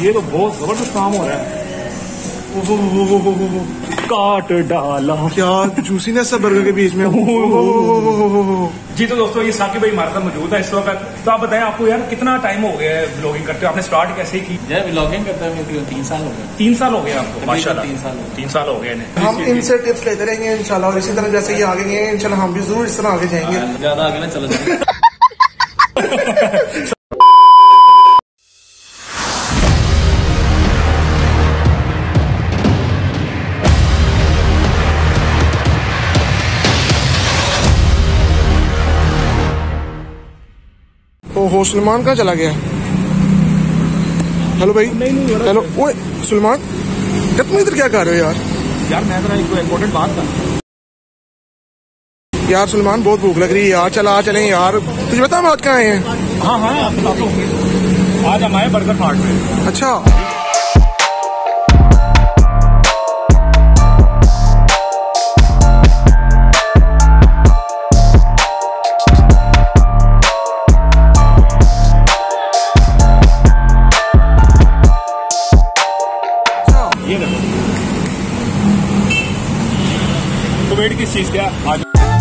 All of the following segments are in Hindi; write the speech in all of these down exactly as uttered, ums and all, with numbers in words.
ये तो बहुत जबरदस्त काम हो रहा है। ओहो हो हो हो हो हो काट डाला, क्या जूसीनेस है बर्गर के बीच में। जी तो दोस्तों, ये साकिब भाई हमारे साथ मौजूद है इस वक्त। तो आप बताएं, आपको यार कितना टाइम हो गया है ब्लॉगिंग करते हो? आपने स्टार्ट कैसे की? यार ब्लॉगिंग करता है मेरे तीन साल हो गए। तीन साल हो गए आपको? माशाल्लाह तीन साल तीन साल हो गए। हम इनसे टिप्स लेते रहेंगे इंशाल्लाह, और इसी तरह जैसे ये आगे गए इंशाल्लाह हम भी जरूर इस तरह आगे जाएंगे। ज्यादा आगे ना चलो जाएंगे। ओहो, सलमान कहाँ चला गया? हेलो भाई। हेलो, ओए सलमान, तुम इधर क्या कर रहे हो यार? यार मैं जरा एक इम्पोर्टेंट बात था यार। सलमान बहुत भूख लग रही है यार, चला चलें यार। तुझे पता हम आज कहाँ आए हैं? हाँ हाँ आप बता दो। आज हम आए बर्गर फार्ट में। अच्छा, ये देखो तो वेट किस चीज का आज?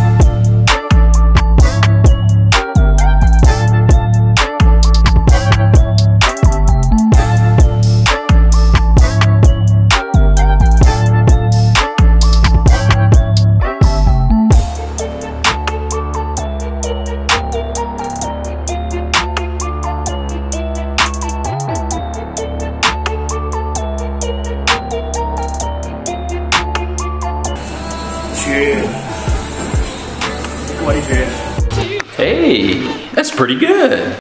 Hey, that's pretty good.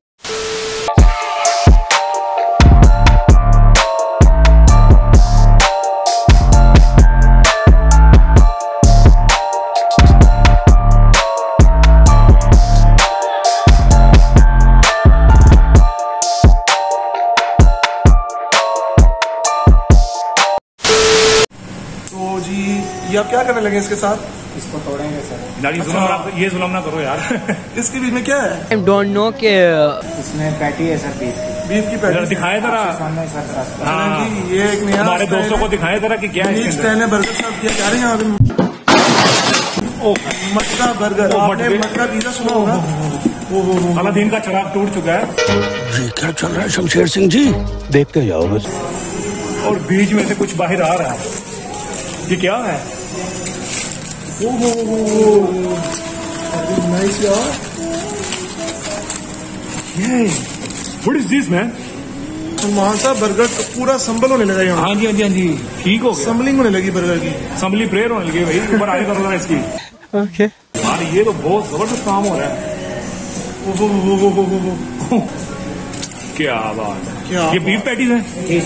तो जी ये आप क्या करने लगे इसके साथ? इसको तोड़ेंगे सर। यार ये जुल्म ना- ये जुल्म ना करो यार। इसके बीच में क्या है? I don't know कि इसमें पैटी है सर, बीफ की। बीफ की जरा पैटी। दिखाए जरा। सामने सर सर। हाँ जी, ये एक नया हमारे दोस्तों को दिखाए जरा कि क्या है इसके अंदर। स्टाइल है बर्गर साहब किया जा रहे हैं यहाँ पे। ओह, मटका बर्गर, ओ, आपने मटके। मटका पिज्जा सुना होगा। ओहो, अलादीन का चिराग टूट चुका है ये क्या चल रहा है शमशेर सिंह जी? देखते जाओ बस। और बीच में से कुछ बाहर आ रहा है। ये क्या है? नाइस यार। ये what is this man? Salman साहब बर्गर तो पूरा संभल होने लगा यहाँ। हाँ जी हाँ जी हाँ जी, ठीक हो गया। संभलिंग होने लगी बर्गर की। असम्बली प्रेयर होने लगी भाई। ऊपर आगे करो ना इसकी। okay. यार ये तो बहुत जबरदस्त काम हो रहा है। ओहो हो हो हो हो हो। क्या बात है। क्या ये बीफ पैटीज है?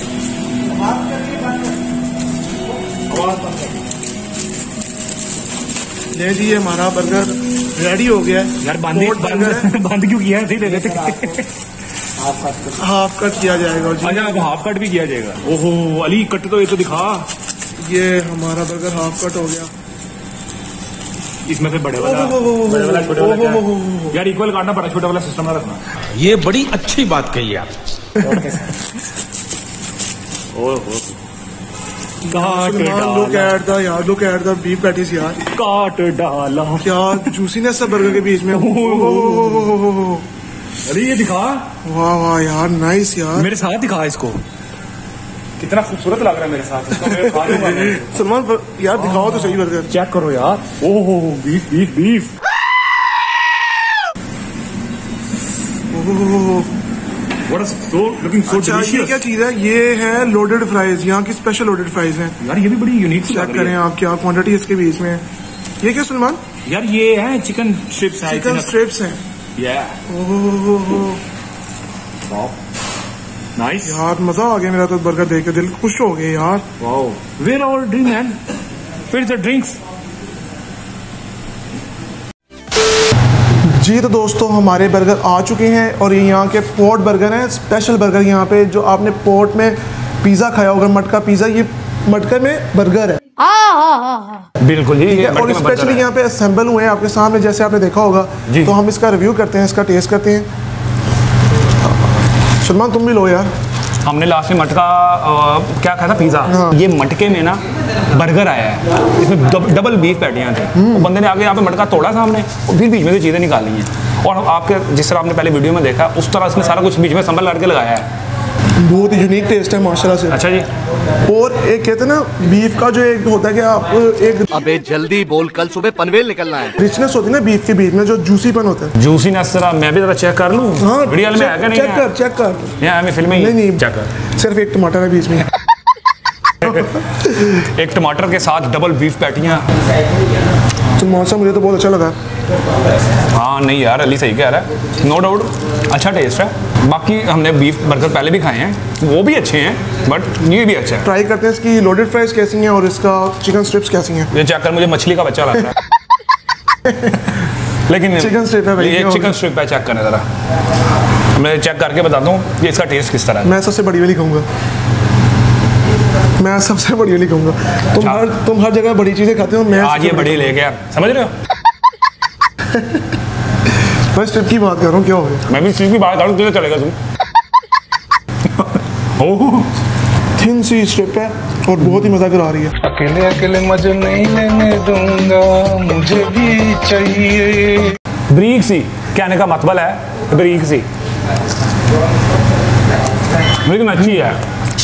ले जी, ये हमारा बर्गर रेडी हो गया है। यार बंद पोर्ट बर्गर है। बंद बंद क्यों किया है? सही दे देते। हाफ कट किया जाएगा जी। अच्छा अब हाफ कट भी किया जाएगा। ओहो अली, कट तो ये तो दिखा। ये हमारा बर्गर हाफ कट हो गया। इसमें से बड़े वाला ओहो, ओहो, बड़े वाला छोटे वाला क्या है? ओहो, यार इक्वल काटना पड़ा, छोटा वाला सिस्टम ना रखना। ये बड़ी अच्छी बात कही आप। ओहो काट लुक डाला, एट द यार, look at the beef patties यार। काट डाला। क्या जूसीनेस है बर्गर के बीच में। ओहो, अरे ये दिखा, वाह वाह यार, नाइस यार। मेरे साथ दिखा इसको। कितना खूबसूरत लग रहा है मेरे साथ। इसको मैं खा लूंगा मैं। सलमान ब- यार दिखाओ तो सही बर्गर। चेक करो यार। ओहो बीफ बीफ बीफ। ओहो, What is so looking so अच्छा ये delicious। क्या चीज है? ये है लोडेड फ्राइज, यहाँ की स्पेशल लोडेड फ्राइज हैं। यार ये भी बड़ी यूनिक चेक करें आप, क्या क्वांटिटी इसके बीच में। ये क्या सलमान? यार ये है चिकन स्ट्रिप्स है। चिकन स्ट्रिप्स हैं। Yeah. ओहो, Wow. Nice. यार मजा आ गया मेरा तो बर्गर देख के, दिल खुश हो गया यार। Wow. Where our drink man? Where's the drinks? जी तो दोस्तों, हमारे बर्गर आ चुके हैं और ये यहाँ के पोर्ट बर्गर हैं, स्पेशल बर्गर। यहाँ पे जो आपने पोर्ट में पिज़्ज़ा खाया होगा, मटका पिज़्ज़ा, ये मटका में बर्गर है। बिल्कुल जी। ये और स्पेशली यहाँ पे असेंबल हुए हैं आपके सामने, जैसे आपने देखा होगा। तो हम इसका रिव्यू करते हैं, इसका टेस्ट करते हैं। सलमान तुम भी लो यार। हमने लास्ट में मटका अ, क्या खाया था, पिज़्ज़ा। हाँ। ये मटके में ना बर्गर आया है, इसमें डब, डबल बीफ पैटियाँ थी। वो बंदे ने आगे यहाँ पे मटका तोड़ा था हमने, और फिर बीच में से चीज़ें निकाली हैं। और आपके जिस तरह आपने पहले वीडियो में देखा उस तरह इसने सारा कुछ बीच में संभल करके लगाया है। बहुत ही यूनिक टेस्ट है माशाल्लाह से। अच्छा जी। और एक कहते हैं ना बीफ का जो एक होता है कि आप एक अबे जल्दी बोल, कल सुबह पनवेल निकलना है। रिचनेस होती है ना बीफ के बीच में, जो जूसीपन होता है। जूसीनेस जरा मैं भी जरा चेक कर लूँ। हाँ, वीडियो में है क्या नहीं चेक है? कर चेक कर। यहाँ हमें फिल्म में नहीं नहीं चेक कर। सिर्फ एक टमाटर है बीच में। एक टमाटर के साथ डबल बीफ पैटियाँ। तो मौसम मुझे तो बहुत अच्छा लगा। हाँ नहीं यार, अली सही कह रहा है, नो डाउट अच्छा टेस्ट है। बाकी हमने बीफ बर्गर पहले भी खाए हैं, वो भी अच्छे हैं, बट ये भी अच्छा है। ट्राई करते हैं इसकी लोडेड फ्राइज कैसी हैं और इसका चिकन स्ट्रिप्स कैसी हैं। ये चेक कर, मुझे मछली का बच्चा लग रहा है। लेकिन चिकन स्ट्रिप है भाई, ये क्या चिकन स्ट्रिप है, चेक करना ज़रा। मैं चेक करके बताता हूँ कि इसका टेस्ट किस तरह है। मैं सबसे बड़ी वाली खाऊंगा, मैं सबसे बड़ी वाली खाऊंगा। तुम हर तुम हर जगह बड़ी चीज़ें खाते हो, मैं आज ये बड़ी ले गया, समझ रहे हो? मैं स्ट्रिप की बात कर रहा हूँ, क्या हो गया। मैं भी स्ट्रिप की बात करूँ, तुझे चलेगा तुम। ओह थिन सी स्ट्रिप है और बहुत ही मजा करा रही है। अकेले अकेले मजे नहीं लेने दूंगा, मुझे भी चाहिए। ब्रीक सी कहने का मतलब है, ब्रीक सी, लेकिन अच्छी है।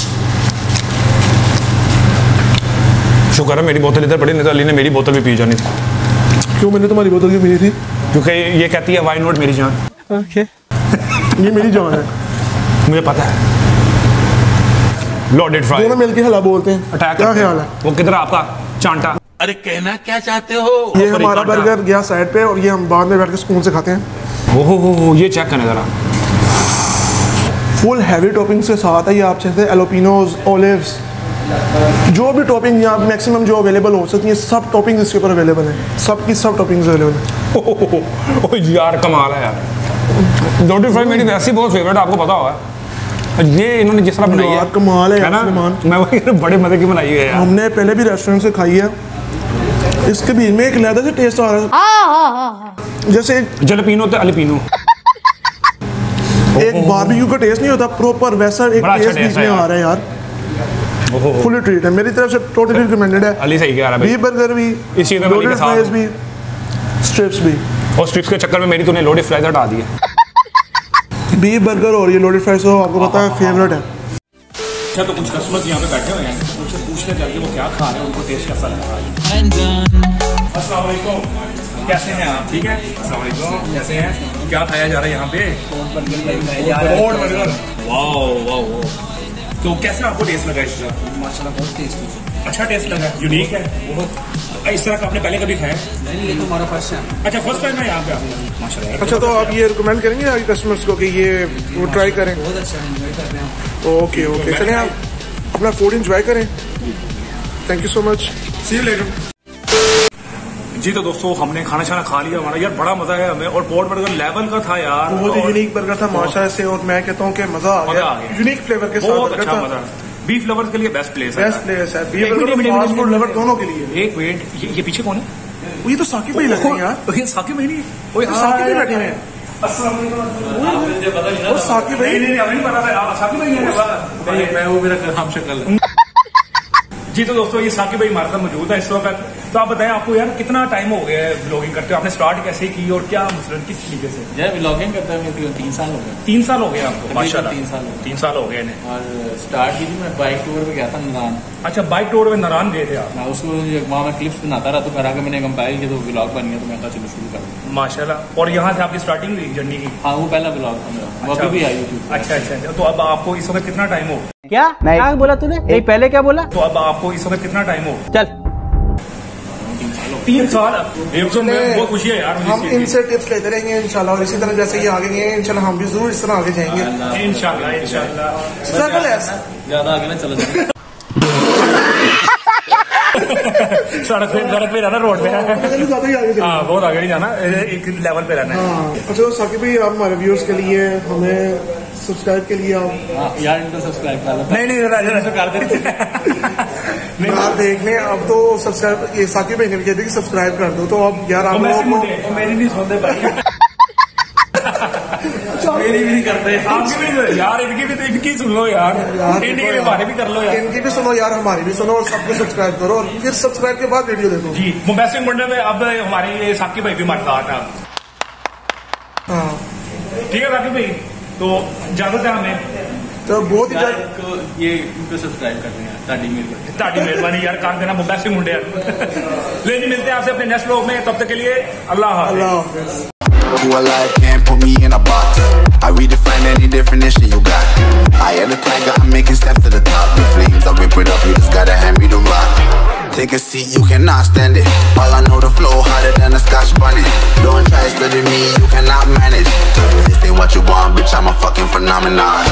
शुक्र है मेरी बोतल इधर पड़ी, नहीं तो अली ने मेरी बोतल भी पी जानी थी। क्यों, मैंने तुम्हारी बोतल क्यों मिली थी? क्योंकि ये कहती है वाई नॉट मेरी जान। ओके ये मेरी जान है, मुझे पता है। लोडेड फ्राई दोनों मिलके हला बोलते हैं। अटैक क्या ख्याल है? वो किधर आपका चांटा? अरे कहना क्या चाहते हो? ये सॉरी, हमारा कांटा। बर्गर गया साइड पे और ये हम बाद में बैठ के स्पून से खाते हैं। ओहो हो हो, ये चेक करने जरा। फुल हैवी टॉपिंग्स के साथ है ये। आप चाहते हैं एलोपिनोज, ओलिव्स, जो भी टॉपिंग यहाँ मैक्सिमम जो अवेलेबल हो सकती है, सब टॉपिंग्स इसके ऊपर अवेलेबल है। सब की सब टॉपिंग्स अवेलेबल है। ओह यार कमाल है यार। लोडेड फ्राई मेरी वैसे ही बहुत फेवरेट, आपको पता होगा। ये इन्होंने जिस तरह बनाई है, यार कमाल है है यार ना? सलमान। मैं वही बड़े मजे की बनाई है यार। हमने पहले भी रेस्टोरेंट से खाई है, इसके बीच में एक लहदा से टेस्ट आ रहा है, जैसे एक, जलपीनो तो अल्पीनो। एक बारबेक्यू का टेस्ट नहीं होता प्रॉपर, वैसा एक बड़ा अच्छा टेस्ट बीच टेस्ट में है आ यार। रहा है यार। ओहो फुल ट्रीट है मेरी तरफ से, टोटली रिकमेंडेड है। अली सही कह रहा है बीफ भाई। बर्गर भी, इस चीज़ में अली के लोडेड साथ फ्राइज हूँ। भी, स्ट्रिप्स भी। और स्ट्रिप्स के चक्कर में मेरी तूने लोडेड फ्राइज हटा दी है। बीफ बर्गर और ये लोडेड फ्राइज तो आपको पता है फेवरेट है। अच्छा तो कुछ कस्टमर्स यहाँ पे बैठे हुए हैं, उनसे पूछने चल के वो क्या खा रहे हैं, उनको टेस्ट कैसा लग रहा है। अस्सलाम वालेकुम, कैसे हैं आप? ठीक है, अस्सलाम वालेकुम, कैसे हैं? क्या खाया जा रहा है यहाँ पे? Port burger. Wow wow wow. तो कैसा आपको टेस्ट लगा इसका? माशाल्लाह बहुत टेस्टी, अच्छा टेस्ट लगा, यूनिक है बहुत। इस तरह का आपने पहले कभी खाया? नहीं ये तो हमारा फर्स्ट है। अच्छा फर्स्ट टाइम है यहाँ पे आपने? माशाल्लाह। अच्छा तो आप ये रिकमेंड करेंगे आगे कस्टमर्स को कि ये वो ट्राई करें? बहुत अच्छा एंजॉय कर रहे हैं। ओके ओके, चलें आप अपना फूड इंजॉय करें। Thank you so much, see you later. जी तो दोस्तों हमने खाना शाना खा लिया हमारा, यार बड़ा मजा है हमें, और पोर्ट बर्गर लेवल का था यार। बहुत ही और यूनिक बर्गर था माशाल्लाह से, और मैं कहता हूँ कि मजा आ मजा आ गया। गया। यूनिक फ्लेवर के साथ बहुत बर्गर अच्छा था। मजा। बीफ लवर्स के लिए बेस्ट प्लेस है। बेस्ट प्लेस है बीफ एक burger, minute, fast food minute, lover minute. दोनों के लिए। एक मिनट, ये, ये पीछे कौन है? वो ये तो साकिब भाई लग रहे हैं यार, ये साकिब भाई नहीं? ओए तो साकिब भाई बैठे हैं। अस्सलाम वालेकुम। और साकिब भाई नहीं नहीं हमें नहीं पता था, आप साकिब भाई हैं? मैं वो मेरा हम शक्ल। जी तो दोस्तों ये साकिब भाई हमारे साथ मौजूद है इस वक्त। तो आप बताएं आपको यार कितना टाइम हो गया है ब्लॉगिंग करते हो? आपने स्टार्ट कैसे की और क्या मसलन किस तरीके से? जय व्लॉगिंग करता है मेरे तीन साल हो गए। तीन साल हो गए आपको? माशाल्लाह तीन साल हो गए। तीन साल हो गए इन्हें। और स्टार्ट की थी मैं बाइक टूर पे गया था नारायण। अच्छा बाइक टूर में नारायण गए थे आप? मैं उसको वहाँ मैं क्लिप्स बनाता रहा, तो घर आकर मैंने कंपाइल किया तो व्लॉग बन गया, तो मैं कहा चलो शुरू कर दूं। माशाल्लाह। और यहाँ से आपकी स्टार्टिंग हुई जर्नी की? हाँ वो पहला व्लॉग था मेरा, वो अभी भी आई यूट्यूब। अच्छा अच्छा अच्छा। तो अब आपको इस वक्त कितना टाइम हो? क्या क्या बोला तूने? नहीं पहले क्या बोला? तो अब आपको इस वक्त कितना टाइम हो? चल तीन साल। एक तो मैं बहुत खुशी है यार मुझे हम इस चीज़ इनसे टिप्स लेते रहेंगे इंशाल्लाह, और इसी तरह जैसे ये आगे गए इंशाल्लाह हम भी जरूर इस तरह आगे जाएंगे की। इंशाल्लाह इंशाल्लाह। सर्कल है ज्यादा आगे ना चलो जाए। सड़क पे सड़क पे रहना, रोड पे ज्यादा ही आगे हाँ बहुत आगे नहीं जाना, एक लेवल पे रहना है। हाँ अच्छा साकिब भाई आप हमारे व्यूअर्स के लिए, हमें सब्सक्राइब के लिए आप हाँ यार इनको सब्सक्राइब कर लो। नहीं नहीं राजा राजा कर देते। आप देख लें, अब तो सब्सक्राइब ये साकिब भाई ने भी कहते कि सब्सक्राइब कर दो, तो अब यार आप लोगों को मेरी नहीं सुनते भाई। मेरी भी नहीं करते। आपकी भी नहीं यार, इनकी भी तो इनकी सुन लो यार, इनकी भी हमारी भी कर लो यार, इनकी भी सुनो यार, हमारी भी सुनो और सबको सब्सक्राइब करो और फिर सब्सक्राइब के बाद वीडियो देखो। जी मुंबई मंडल में अब हमारे ये साकिब भाई भी हमारे साथ है। हाँ ठीक है साकिब भाई, तो इजाजत है हमें, तो बहुत ही यार इनको ये इनको सब्सक्राइब कर रहे हैं, ताड़ी मेहरबानी ताड़ी मेहरबानी यार, कर देना मुंबई मुंडे यार। ले जी मिलते हैं आपसे अपने नेक्स्ट व्लॉग में, तब तक के लिए अल्लाह हाफ़िज़। अल्लाह हाफ़िज़। Who alive can't put me in a box. I redefine any definition you got. I am the tiger, I'm making steps to the top. The flames, I whip it up, you just gotta hand me the rock. Take a seat, you cannot stand it. All I know, the flow harder than a Scotch bunny. Don't try to study me, you cannot manage. This ain't what you want, bitch, I'm a fucking phenomenon.